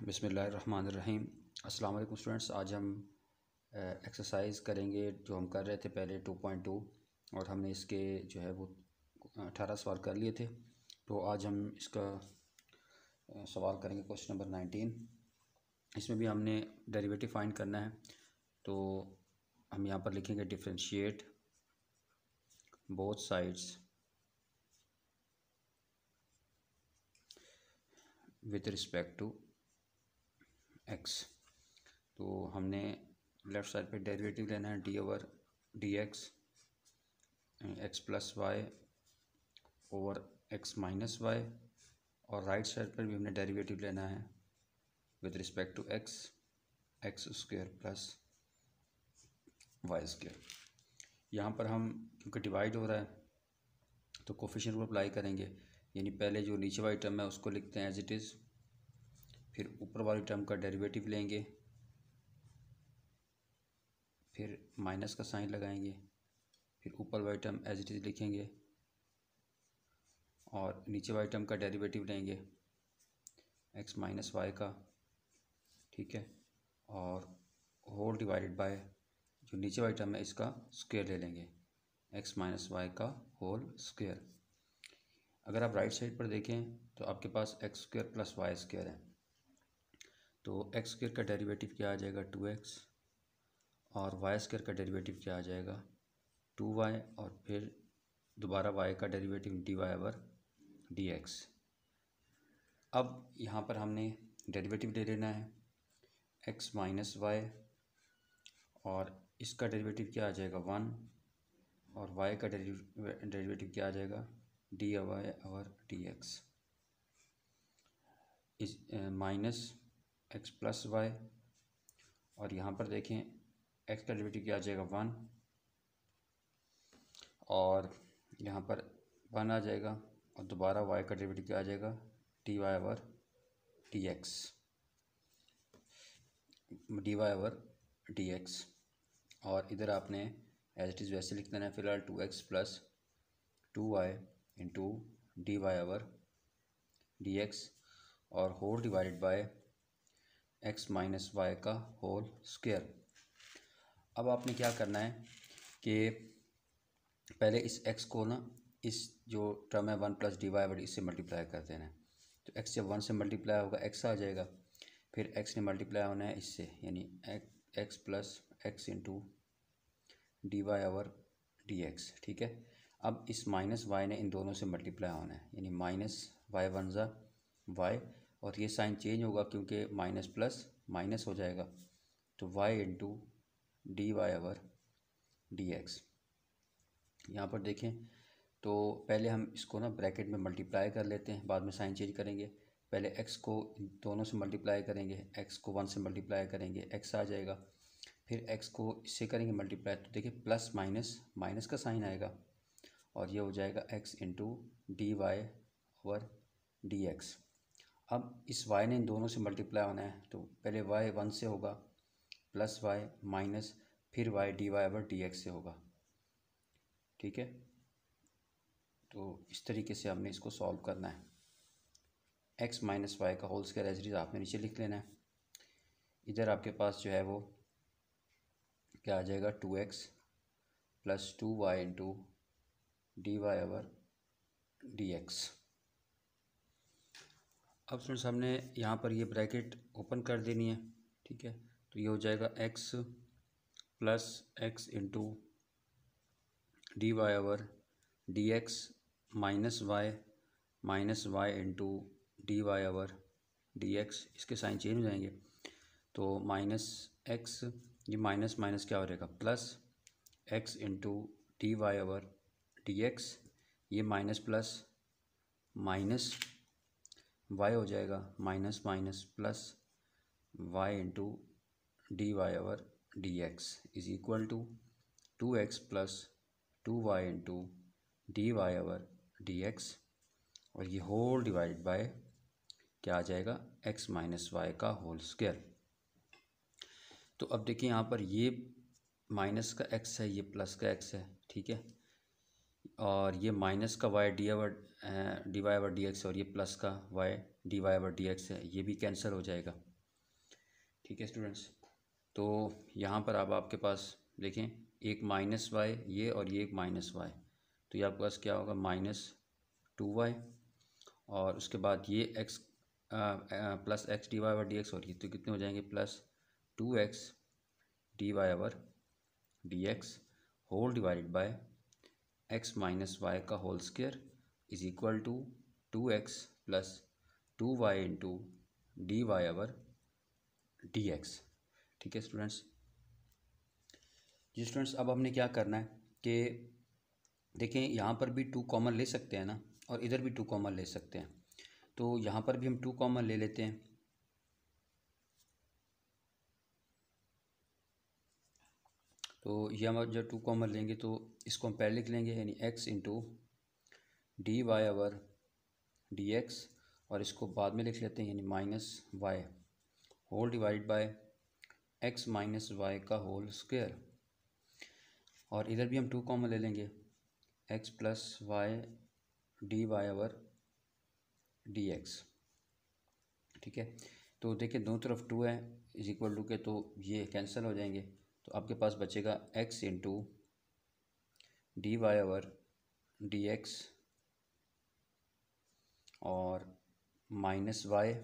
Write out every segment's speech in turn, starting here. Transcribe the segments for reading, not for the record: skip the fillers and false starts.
बिस्मिल्लाहिर्रहमानिर्रहीम। अस्सलाम वालेकुम स्टूडेंट्स। आज हम एक्सरसाइज करेंगे जो हम कर रहे थे पहले 2.2 और हमने इसके जो है वो 18 सवाल कर लिए थे। तो आज हम इसका सवाल करेंगे क्वेश्चन नंबर 19। इसमें भी हमने डेरिवेटिव फाइंड करना है। तो हम यहाँ पर लिखेंगे differentiate both sides with respect to x. तो हमने लेफ़्ट साइड पे डेरिवेटिव लेना है d over d x plus y over x minus y, और राइट साइड पर भी हमने डेरिवेटिव लेना है with respect to x square plus y square. यहाँ पर हम क्योंकि डिवाइड हो रहा है तो कोफिशिएंट को अप्लाई करेंगे, यानी पहले जो नीचे वाली टर्म है उसको लिखते हैं एज इट इज़, फिर ऊपर वाली टर्म का डेरिवेटिव लेंगे, फिर माइनस का साइन लगाएंगे, फिर ऊपर वाली टर्म एज इट इज़ लिखेंगे और नीचे वाली टर्म का डेरिवेटिव लेंगे एक्स माइनस वाई का, ठीक है, और होल डिवाइडेड बाय जो नीचे वाली टर्म है इसका स्क्वायर ले लेंगे एक्स माइनस वाई का होल स्क्वायर। अगर आप राइट साइड पर देखें तो आपके पास x square plus y square है, तो एक्स स्क्वायर का डेरिवेटिव क्या आ जाएगा 2x, और वाई स्क्वायर का डेरिवेटिव क्या आ जाएगा 2y, और फिर दोबारा y का डेरिवेटिव dy ओवर dx। अब यहाँ पर हमने डेरिवेटिव ले लेना है x माइनस वाई, और इसका डेरिवेटिव क्या आ जाएगा 1, और y का डेरिवेटिव क्या आ जाएगा dy ओवर dx इस माइनस एक्स प्लस वाई, और यहाँ पर देखें एक्स का डेरिवेटिव क्या आ जाएगा 1, और यहाँ पर 1 आ जाएगा, और दोबारा y का डेरिवेटिव क्या आ जाएगा dy ओवर dx, और इधर आपने एज इट इज़ वैसे लिख देना है फिलहाल 2x plus 2y into d y over dx, और whole divided by x minus y का होल स्क्वायर। अब आपने क्या करना है कि पहले इस x को ना इस जो टर्म है 1 प्लस डी वाई ओवर इससे मल्टीप्लाई कर देना है। तो x जब 1 से मल्टीप्लाई होगा x आ जाएगा, फिर x ने मल्टीप्लाई होना है इससे, यानी x plus x into d y over d x, ठीक है। अब इस माइनस y ने इन दोनों से मल्टीप्लाई होना है, यानी माइनस वाई वन ज़ा वाई, और ये साइन चेंज होगा क्योंकि माइनस प्लस माइनस हो जाएगा, तो y into d y over d x. यहाँ पर देखें तो पहले हम इसको ना ब्रैकेट में मल्टीप्लाई कर लेते हैं, बाद में साइन चेंज करेंगे। पहले x को दोनों से मल्टीप्लाई करेंगे, x को 1 से मल्टीप्लाई करेंगे x आ जाएगा, फिर x को इससे करेंगे मल्टीप्लाई, तो देखिए प्लस माइनस माइनस का साइन आएगा, और ये हो जाएगा x into d y over d x. अब इस y ने इन दोनों से मल्टीप्लाई होना है, तो पहले y 1 से होगा प्लस y माइनस फिर y d y over d x से होगा, ठीक है। तो इस तरीके से हमने इसको सॉल्व करना है। x माइनस वाई का whole square as it is आपने नीचे लिख लेना है। इधर आपके पास जो है वो क्या आ जाएगा 2x plus 2y into d y over d x. अब फ्रेंड्स हमने यहाँ पर ये ब्रैकेट ओपन कर देनी है, ठीक है। तो ये हो जाएगा x plus x into d y over d x minus y into d y over d x. इसके साइन चेंज हो जाएंगे, तो माइनस एक्स, ये माइनस माइनस क्या हो जाएगा plus x into d y over d x, ये minus plus minus y हो जाएगा minus minus plus y into d y over d x is equal to 2x plus 2y into d y over d x, और ये whole divided by क्या आ जाएगा x minus y का whole square. तो अब देखिए यहाँ पर ये माइनस का x है, ये प्लस का x है, ठीक है, और ये माइनस का y d y over d x, और ये प्लस का y d y over d x है, ये भी कैंसिल हो जाएगा, ठीक है स्टूडेंट्स। तो यहाँ पर अब आपके पास देखें एक माइनस वाई ये और ये एक माइनस वाई, तो ये आपके पास क्या होगा -2y, और उसके बाद ये x plus x d y over d x, और ये तो कितने हो जाएंगे +2x d y over d x whole divided by x minus y का whole square is equal to 2x plus 2y into d y over d x. ठीक है students. जी students, अब हमने क्या करना है कि देखें यहाँ पर भी 2 कॉमन ले सकते हैं ना, और इधर भी 2 कॉमन ले सकते हैं, तो यहाँ पर भी हम 2 कॉमन ले लेते हैं। तो ये हम जब 2 कॉमन लेंगे तो इसको हम पहले लिख लेंगे, यानी x into d y over d x, और इसको बाद में लिख लेते हैं यानी -y whole divide by x minus y का होल स्क्वायर, और इधर भी हम 2 कॉमन ले लेंगे, x plus y d y over d x. ठीक है, तो देखिए दोनों तरफ 2 है इज इक्वल टू के, तो ये कैंसिल हो जाएंगे, तो आपके पास बचेगा x into d y over d x और -y,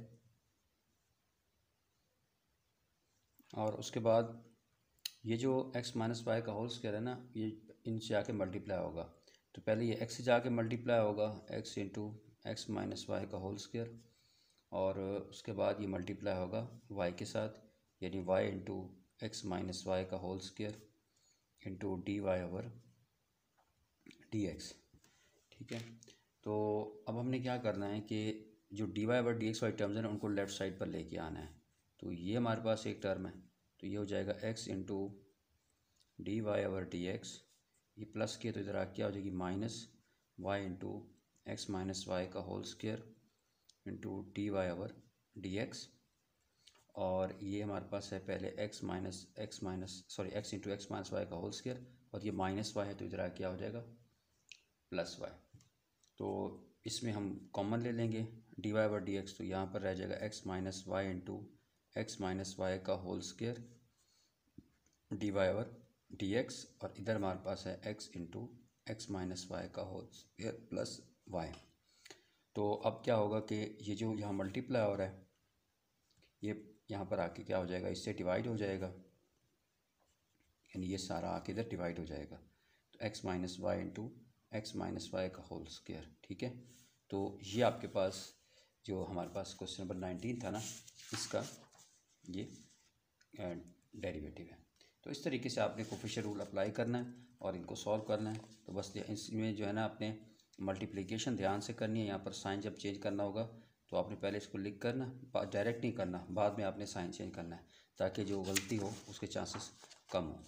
और उसके बाद ये जो x माइनस वाई का होल स्क्वायर है ना, ये इनसे आके मल्टीप्लाई होगा, तो पहले ये x से जाके मल्टीप्लाई होगा x into x minus y का होल स्क्वायर, और उसके बाद ये मल्टीप्लाई होगा y के साथ, यानी y into x minus y का whole square into d y over d x. ठीक है, तो अब हमने क्या करना है कि जो d y over d x वाली टर्म्स हैं ना उनको लेफ़्ट साइड पर लेके आना है। तो ये हमारे पास एक टर्म है, तो ये हो जाएगा x into d y over d x, ये प्लस के तो इधर आ क्या हो जाएगी -y into x minus y का whole square into d y over d x, और ये हमारे पास है पहले x into x minus y का होल स्क्वायर, और ये -y है तो इधर आ क्या हो जाएगा +y। तो इसमें हम कॉमन ले लेंगे d y over d x, तो यहाँ पर रह जाएगा x minus y into x minus y का whole square d y over d x, और इधर हमारे पास है x into x minus y का होल स्क्वायर प्लस y। तो अब क्या होगा कि ये जो यहाँ मल्टीप्लाई हो रहा है ये यहाँ पर आके क्या हो जाएगा, इससे डिवाइड हो जाएगा, यानी ये सारा आके इधर डिवाइड हो जाएगा, तो x minus y into x minus y का होल स्क्वायर। ठीक है, तो ये आपके पास जो हमारे पास क्वेश्चन नंबर 19 था ना, इसका ये डेरिवेटिव है। तो इस तरीके से आपने कोफिशिएंट रूल अप्लाई करना है और इनको सॉल्व करना है। तो बस इसमें जो है ना आपने मल्टीप्लिकेशन ध्यान से करनी है, यहाँ पर साइन जब चेंज करना होगा तो आपने पहले इसको लिख करना, डायरेक्ट नहीं करना, बाद में आपने साइन चेंज करना है ताकि जो गलती हो उसके चांसेस कम हो।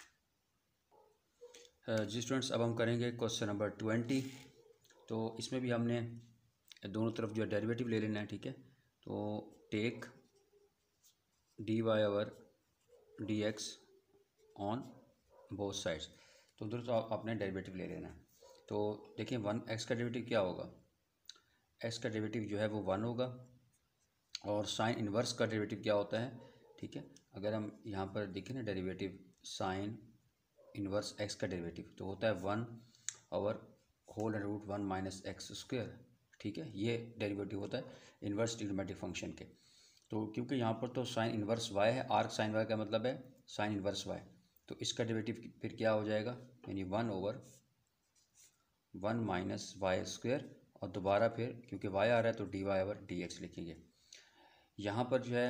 जी स्टूडेंट्स, अब हम करेंगे क्वेश्चन नंबर 20। तो इसमें भी हमने दोनों तरफ जो है डेरिवेटिव ले लेना है। ठीक है, तो take d y over d x on both sides, तो उधर तो आपने डेरिवेटिव ले लेना है। तो देखिए 1x का डेरिवेटिव क्या होगा, x का डेरिवेटिव जो है वो 1 होगा, और साइन इन्वर्स का डेरिवेटिव क्या होता है। ठीक है, अगर हम यहाँ पर देखें ना डेरिवेटिव साइन इन्वर्स x का डेरिवेटिव तो होता है 1 over whole root 1 minus x square. ठीक है, ये डेरिवेटिव होता है इन्वर्स ट्रिग्नोमेट्रिक फंक्शन के। तो क्योंकि यहाँ पर तो साइन इन्वर्स y है, आर्क साइन y का मतलब है साइन इन्वर्स y, तो इसका डेरिवेटिव फिर क्या हो जाएगा, यानी 1 ओवर 1 माइनस वाई स्क्वायर, और दोबारा फिर क्योंकि y आ रहा है तो d y over d x लिखेंगे। यहाँ पर जो है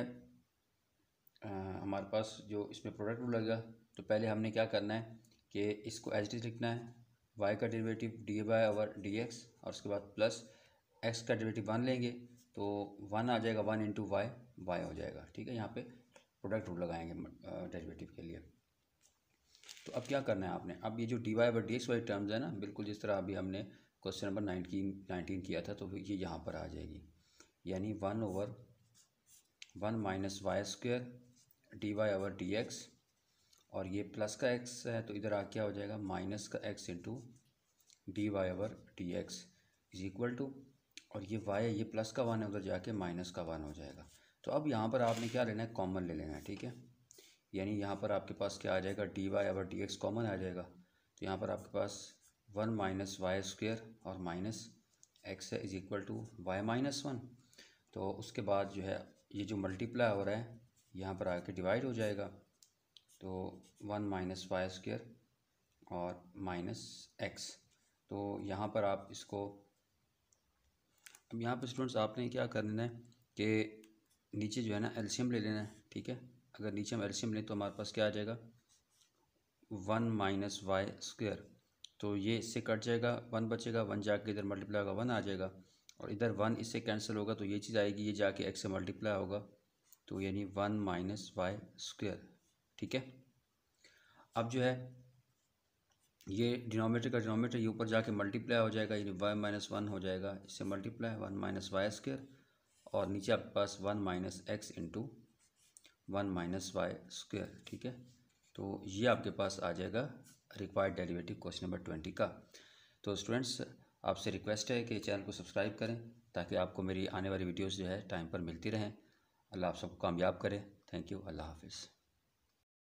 हमारे पास जो इसमें प्रोडक्ट रूल लगेगा, तो पहले हमने क्या करना है कि इसको एज इट इज लिखना है, y का derivative d y over d x, और उसके बाद प्लस x का डेरिवेटिव 1 लेंगे तो 1 आ जाएगा, 1 इंटू वाई हो जाएगा। ठीक है, यहाँ पे प्रोडक्ट रूल लगाएंगे डेरिवेटिव के लिए। तो अब क्या करना है आपने, अब ये जो d y over d x वाली टर्म्स है ना, बिल्कुल जिस तरह अभी हमने क्वेश्चन नंबर 19 किया था, तो ये यहाँ पर आ जाएगी, यानी 1 over 1 minus y square d y over d x, और ये प्लस का x है तो इधर आ क्या हो जाएगा माइनस का x into d y over d x is equal to, और ये y है ये प्लस का 1 है उधर जाके माइनस का 1 हो जाएगा। तो अब यहाँ पर आपने क्या लेना है, कॉमन ले लेना है, ठीक है। यानी यहाँ पर आपके पास क्या आ जाएगा, d y over d x common आ जाएगा। तो यहाँ पर आपके पास 1 माइनस वाई स्क्वेयर और माइनस एक्स है is equal to y minus 1। तो उसके बाद जो है ये जो मल्टीप्लाई हो रहा है यहाँ पर आके डिवाइड हो जाएगा। तो 1 माइनस वाई स्क्वेयर और माइनस एक्स। तो यहाँ पर आप इसको, अब यहाँ पर स्टूडेंट्स आपने क्या करना है कि नीचे जो है ना एलसीएम ले लेना है, ठीक है। अगर नीचे हम एलसीएम लें तो हमारे पास क्या आ जाएगा, 1 माइनस वाई स्क्वेयर। तो ये इससे कट जाएगा, 1 बचेगा, 1 जाके इधर मल्टीप्लाई होगा 1 आ जाएगा, और इधर 1 इससे कैंसिल होगा तो ये चीज़ आएगी, ये जाके एक्स से मल्टीप्लाई होगा, तो यानी 1 माइनस वाई स्क्वेयर, ठीक है। अब जो है ये डिनोमिनेटर का डिनोमिनेटर ये ऊपर जाके मल्टीप्लाई हो जाएगा, यानी वाई माइनस 1 हो जाएगा, इससे मल्टीप्लाई 1 माइनस वाई स्क्वेयर, और नीचे आपके पास 1 minus x into 1 minus y square, ठीक है। तो ये आपके पास आ जाएगा रिक्वायर्ड डेरिवेटिव क्वेश्चन नंबर 20 का। तो स्टूडेंट्स आपसे रिक्वेस्ट है कि चैनल को सब्सक्राइब करें ताकि आपको मेरी आने वाली वीडियोस जो है टाइम पर मिलती रहें। अल्लाह आप सबको कामयाब करे। Thank you. अल्लाह हाफिज़।